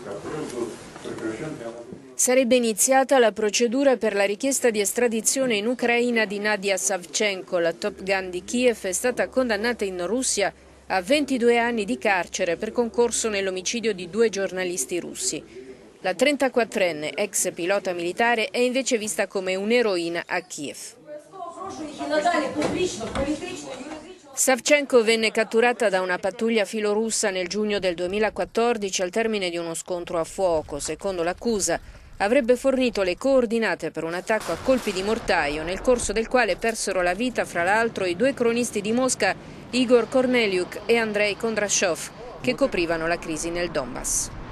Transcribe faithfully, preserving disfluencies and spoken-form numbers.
Sarebbe iniziata la procedura per la richiesta di estradizione in Ucraina di Nadia Savchenko. La Top Gun di Kiev è stata condannata in Russia a ventidue anni di carcere per concorso nell'omicidio di due giornalisti russi. La trentaquattrenne, ex pilota militare, è invece vista come un'eroina a Kiev. Savchenko venne catturata da una pattuglia filorussa nel giugno del duemilaquattordici al termine di uno scontro a fuoco. Secondo l'accusa, avrebbe fornito le coordinate per un attacco a colpi di mortaio, nel corso del quale persero la vita, fra l'altro, i due cronisti di Mosca, Igor Korneliuk e Andrei Kondrashov, che coprivano la crisi nel Donbass.